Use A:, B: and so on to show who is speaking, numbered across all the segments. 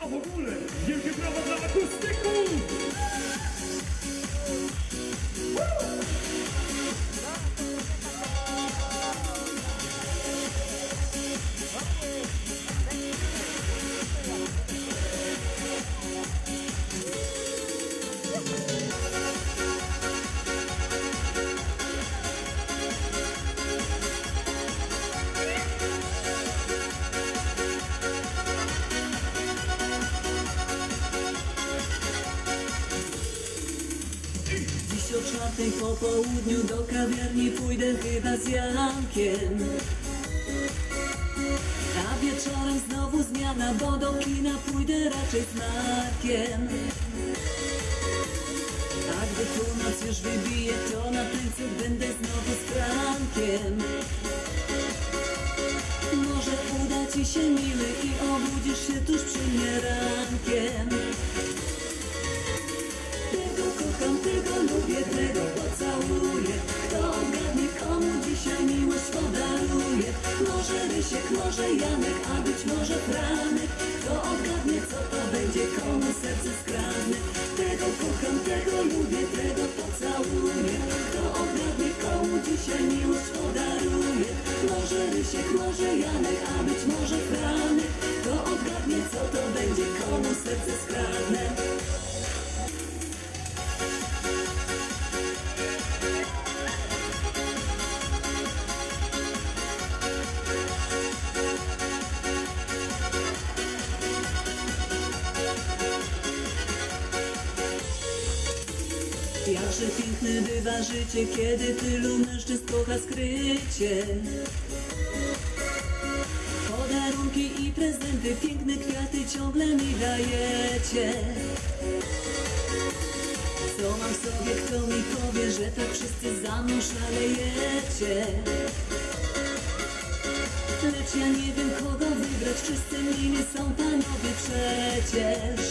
A: A w ogóle wielkie brawa dla akustyku!
B: Dziś o 4:00 po południu do kawiarni pójdę chyba z Jankiem. A wieczorem znowu zmiana, bo do kina pójdę raczej z Markiem. A gdy północ już wybije, to na tańcu będę znowu z Frankiem. Może uda ci się miły i obudzisz się tuż przy mnie rankiem. Tego kocham, tego lubię, tego pocałuję. Kto odgadnie, komu dzisiaj miłość podaruje? Może Rysiek, może Janek, a być może Franek. Kto odgadnie, co to będzie, komu serce skradnę? Tego kocham, tego lubię, tego pocałuję. Kto odgadnie, komu dzisiaj miłość podaruje? Może Rysiek, może Janek, a być może Franek. Kto odgadnie, co to będzie, komu serce skradnę? Jakże piękne bywa życie, kiedy tylu mężczyzn kocha skrycie. Podarunki i prezenty, piękne kwiaty ciągle mi dajecie. Co mam w sobie, kto mi powie, że tak wszyscy za mną szalejecie? Lecz ja nie wiem, kogo wybrać, wszyscy mili są panowie przecież.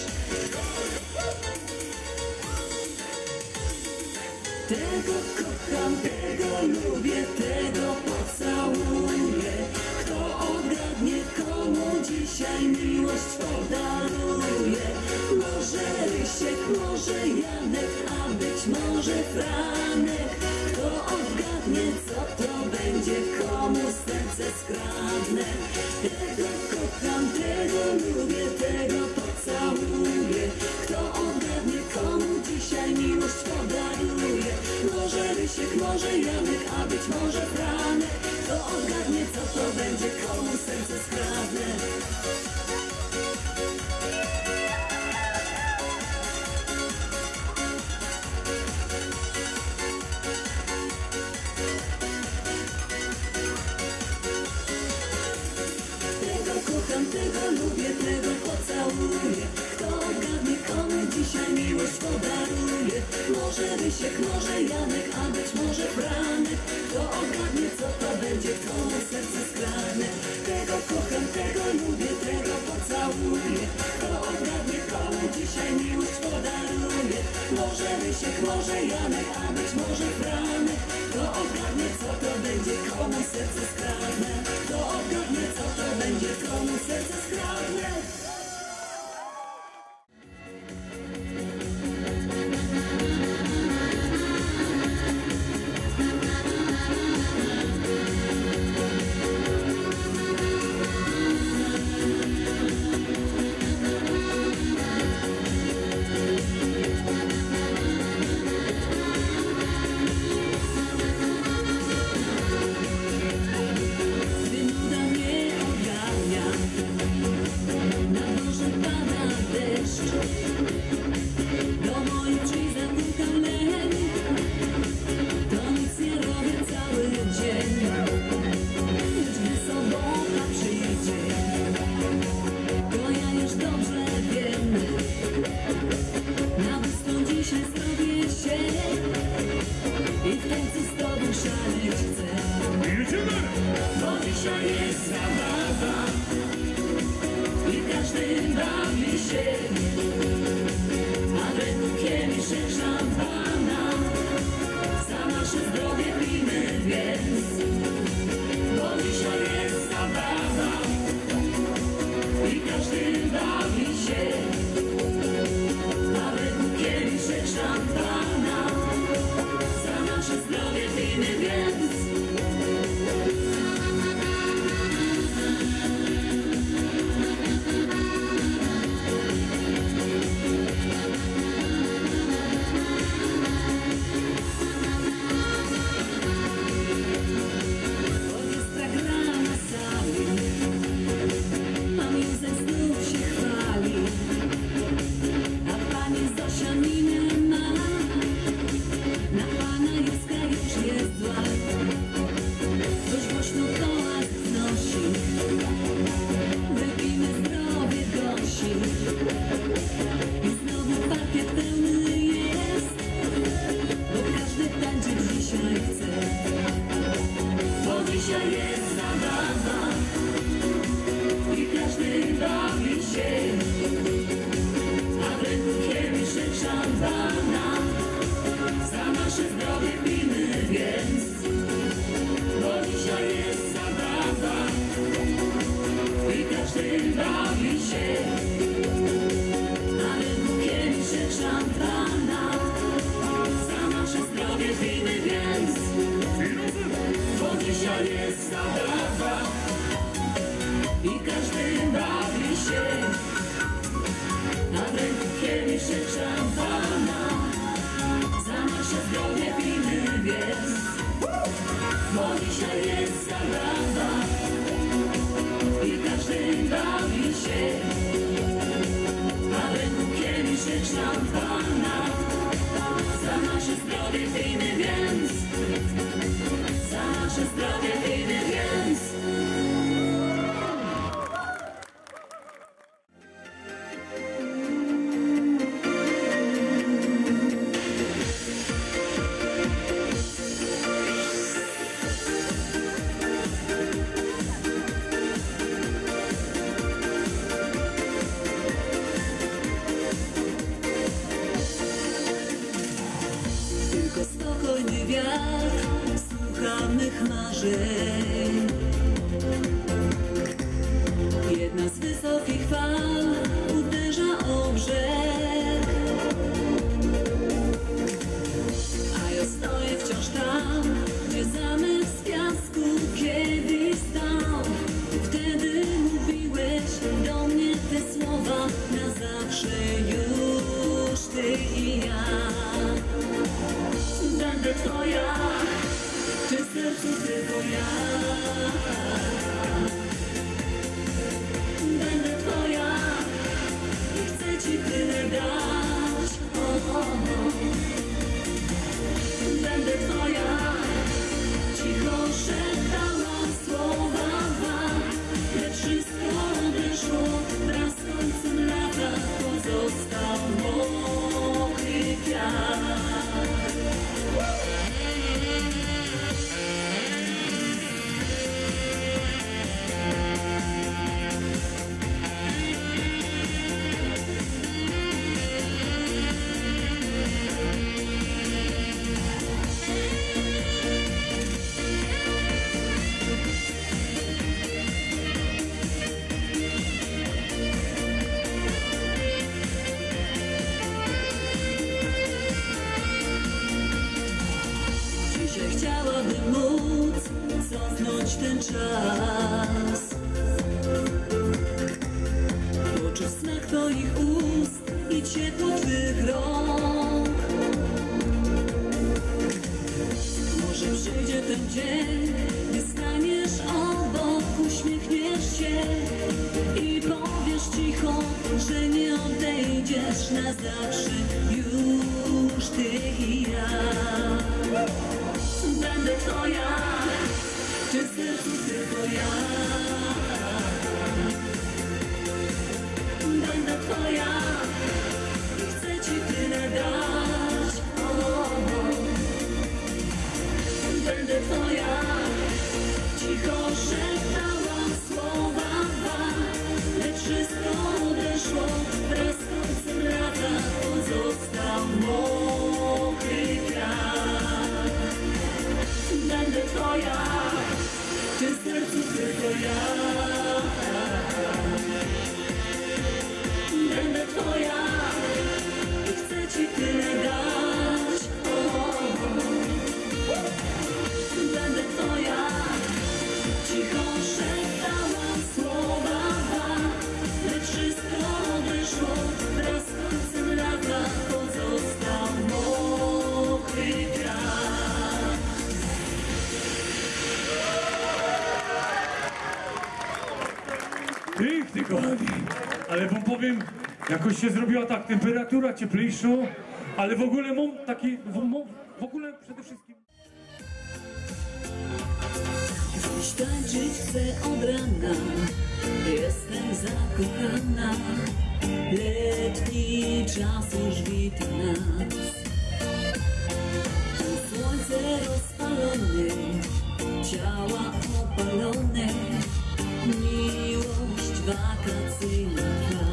B: Tego kocham, tego lubię, tego pocałuję. Kto odgadnie, komu dzisiaj miłość podaruje? Może Rysiek, może Janek, a być może Franek. Kto odgadnie, co to będzie, komu serce skradnę? Tego kocham, tego lubię, tego pocałuję. Kto odgadnie, komu dzisiaj miłość podaruje? Może Rysiek, może Janek, a być może Franek. Kto odgadnie, co to będzie, komu serce skradnę? Tego kocham, tego lubię, tego pocałuję. Kto odgadnie, komu dzisiaj miłość podaruje? Może Rysiek, może Janek, a być może Franek. Kto odgadnie, co to będzie, komu serce skradnę? Tego kocham, tego lubię, tego pocałuję. Kto odgadnie, komu dzisiaj miłość podaruje? Może Rysiek, może Janek, a być może Franek. Kto odgadnie, co to będzie, komu serce skradnę? Kto odgadnie, co to będzie, komu serce skradnę? Wynuda mnie ogarnia. kieliszek szampana. Za nasze zdrowie pijmy, więc bo dzisiaj jest zabawa i każdy bawi się, ale mu kieliszek szampana. Za nasze zdrowie pijmy, więc za nasze zdrowie pijmy, więc. Tylko spokojny wiatr słucha mych marzeń. Jedna z wysokich fal uderza o brzeg, a ja stoję wciąż tam, gdzie zamek z piasku kiedyś stał. Wtedy mówiłeś do mnie te słowa, na zawsze już ty i ja. Będę twoja, ty sercu tylko ja. Będę twoja i chcę ci tyle dać. Będę twoja, cicho szeptałam słowa dwa, lecz wszystko odeszło wraz z końcem lata. Pozostał mokry kwiat. Chciałabym móc cofnąć ten czas, poczuć smak twoich ust i ciepło twych rąk. Może przyjdzie ten dzień, gdy staniesz obok, uśmiechniesz się i powiesz cicho, że nie odejdziesz na zawsze już ty i ja. Będę twoja, ty sercu tylko ja. Będę twoja i chcę ci tyle dać. Będę twoja, cicho szeptałam słowa dwa, lecz wszystko odeszło wraz z końcem lata. Pozostał mokry kwiat. Będę twoja, ty sercu tylko ja. Będę twoja i chcę ci tyle dać. Będę twoja, cicho szeptałam słowa dwa, lecz wszystko odeszło wraz z końcem lata. Pozostał mokry kwiat.
A: Pięknie, kochani. Ale wam powiem, jakoś się zrobiła tak, temperatura cieplejsza, ale w ogóle mam taki, w ogóle przede wszystkim...
B: Dziś tańczyć chcę od rana, jestem zakochana. Letni czas już wita nas. Tu słońce rozpalone, ciała opalone, miłość wakacyjna trwa.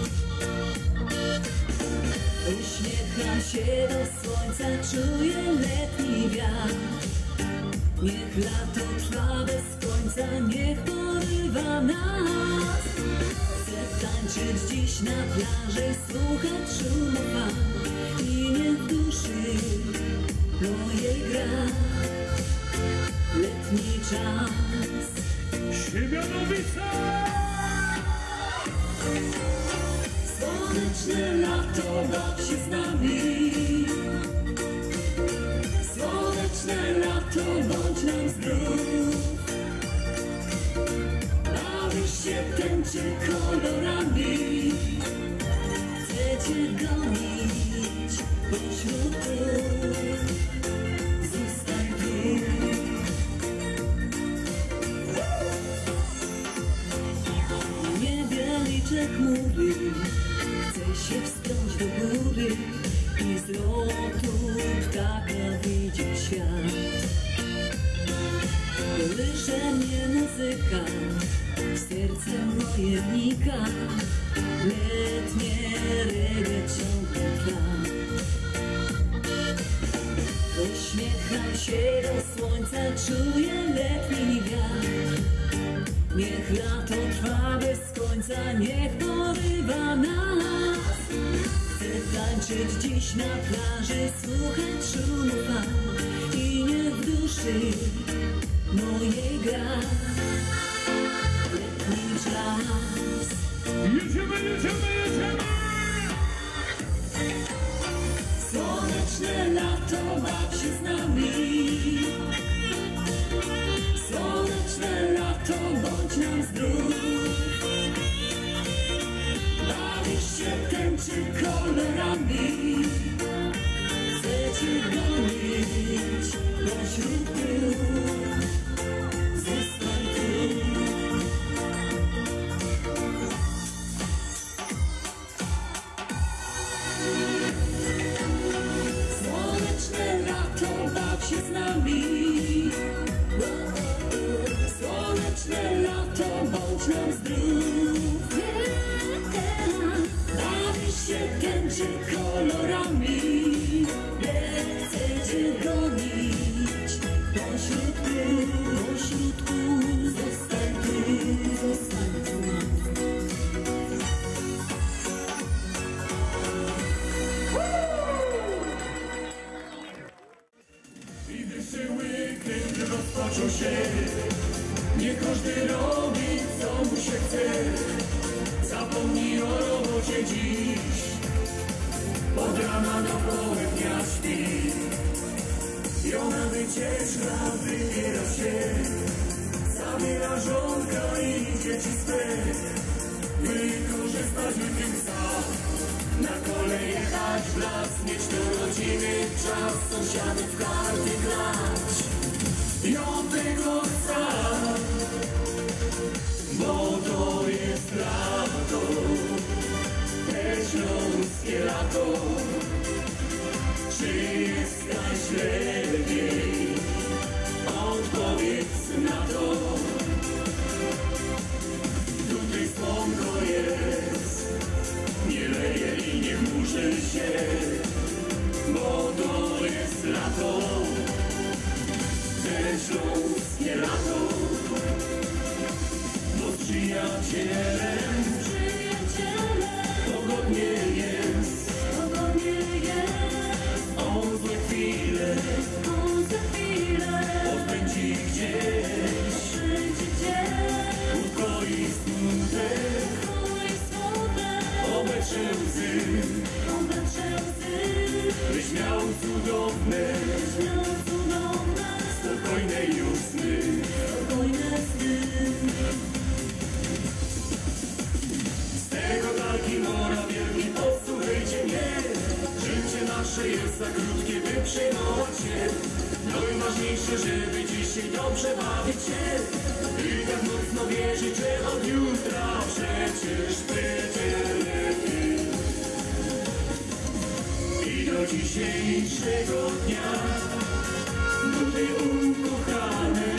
B: Uśmiecham się do słońca, czuję letni wiatr. Niech lato trwa bez końca, niech porywa nas. Chcę tańczyć dziś na plaży, słuchać szumu fal i niech duszy mojej gra letni czas.
A: Siemianowice!
B: Słoneczne lato, baw się z nami. Słoneczne lato, bądź nam zdrów. Bawisz się, tęczy kolorami. Chcę cię gonić pośród gór. Zostań tu. Niebieliczek mówi, chce się wspiąć do góry i z lotu ptaka widzi świat. Kołysze mnie muzyka, w serce moje wnika, letnie reggae ciągle trwa. Uśmiecham się do słońca, czuję letni wiatr. Niech lato trwa bez końca, niech porywa nas. Chcę tańczyć dziś na plaży, słuchać szumu fal i niech w duszy mojej gra letni czas.
A: Jedziemy, jedziemy, jedziemy!
B: Słoneczne lato, baw się z nami. Słoneczne lato, bądź nam zdrów. Bawisz się, tęczy kolorami. Chcę cię gonić pośród gór. Zostań tu. Słoneczne lato, baw się z nami. Słoneczne lato, bądź nam zdrów. Bawisz się, tęczy kolorami. Chcę cię gonić pośród gór, pośród gór. Zostań tu, zostań tu.
A: I wyższy weekend rozpoczął się. Niech każdy robi, co mu się chce. Zapomnij o robocie dziś. Od rana do południa śpi. I ona wycieczka wybiera się. Zabiera żonka i dzieci swe. Wykorzystać weekend sam. Na kole jechać w las, mieć do rodziny czas. Sąsiadów w karty grać. I on tego chce, bo to jest lato, te śląskie lato. Czy jest taś lepiej? Odpowiedz na to. Tutaj słonko jest, nie leje i nie chmurzy się, bo to jest lato. Te śląskie lato, bo z przyjacielem pogodnie jest. On za chwilę odbędzie gdzieś, utkoi smutek, obetrze łzy, byś miał cudowne, spokojne już sny. Z tego taki mora wielki, posłuchajcie mnie. Życie nasze jest za krótkie, by przejmować się. No i ważniejsze, żeby dzisiaj dobrze bawić się. I tak mocno wierzyć, że od jutra przecież będzie lepiej. I do dzisiejszego dnia buty ukochane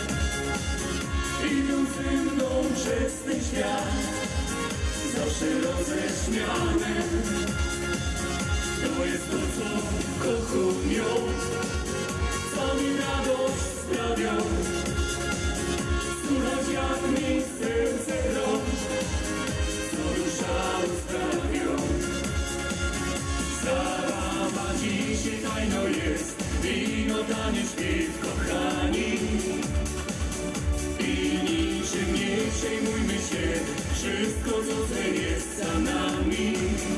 A: idą ze mną przez ten świat, zawsze roześmiane. To jest to, co kochują, co mi radość sprawią. Słuchać jak mi serce gro, co dusza rozprawią. Zabawa dzisiaj tajno jest, wino, tanie, śpiew, kochani. I niczym nie przejmujmy się, wszystko co złe jest za nami.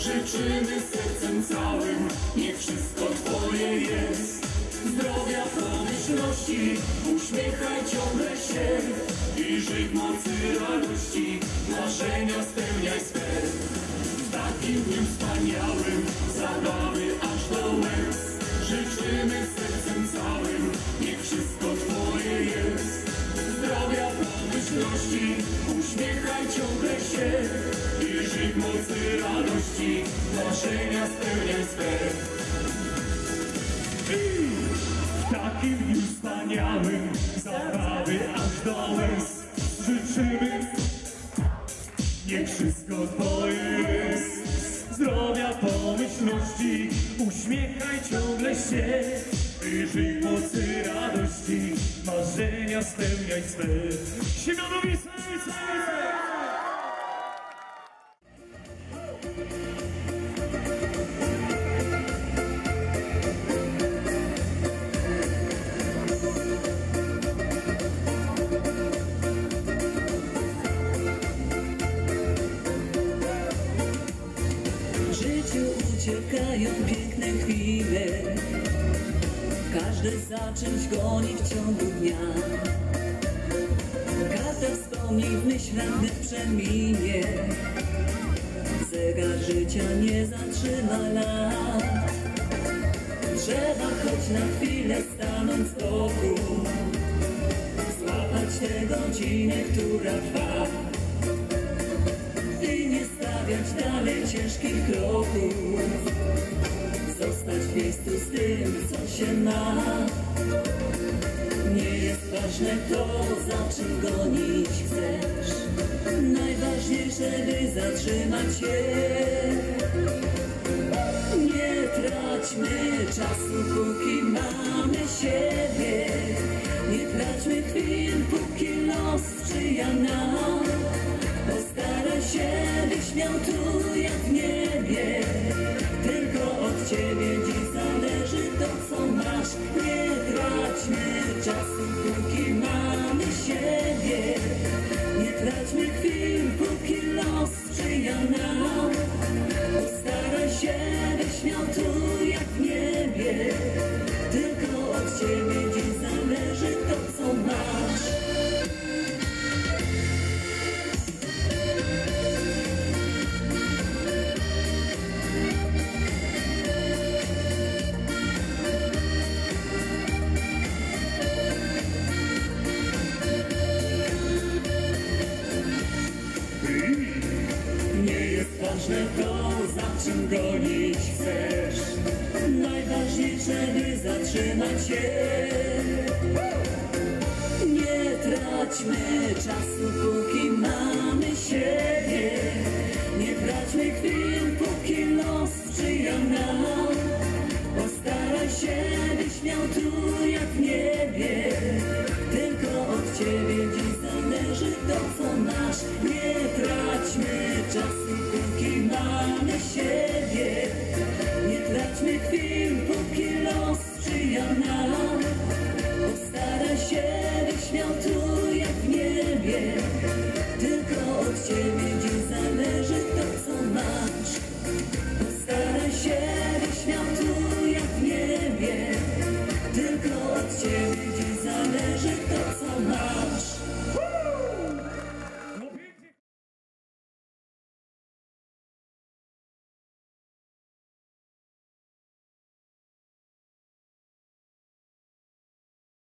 A: życzymy sercem całym, niech wszystko Twoje jest. Zdrowia, pomyślności, uśmiechaj ciągle się i żyj w mocy radości, marzenia spełniaj swe. W takim dniu wspaniałym, zabawy aż do łez, życzymy sercem całym, niech wszystko Twoje jest. Zdrowia, pomyślności, uśmiechaj ciągle się i żyj w mocy radości, marzenia spełniaj swe. W takim dniu wspaniałym, zabawy aż do łez, życzymy, niech wszystko Twoje jest. Zdrowia, pomyślności, uśmiechaj ciągle się i żyj w mocy radości, marzenia spełniaj swe. Siemianowice!
B: Uciekają piękne chwile, każdy za czymś goni w ciągu dnia. Karta wspomnień w myślach gdy przeminie, zegar życia nie zatrzyma lat. Trzeba choć na chwilę stanąć z boku, złapać tę godzinę, która trwa i nie stawiać dalej ciężkich kroków, zostać w miejscu z tym, co się ma. Nie jest ważne to, za czym gonić chcesz, najważniejsze, by zatrzymać się. Nie traćmy czasu, póki mamy siebie, nie traćmy chwil, póki los sprzyja nam. Postaraj się, byś miał tu jak w niebie, tylko od Ciebie dziś zależy to, co masz. Nie traćmy czasu, póki mamy siebie, nie traćmy chwil, póki los sprzyja nam. Postaraj się, byś miał tu jak w niebie, tylko od Ciebie dziś zależy to, co masz. Ważne to, za czym gonić chcesz, najważniejsze, by zatrzymać się. Nie traćmy czasu, póki mamy siebie, nie traćmy chwil, póki los sprzyja nam.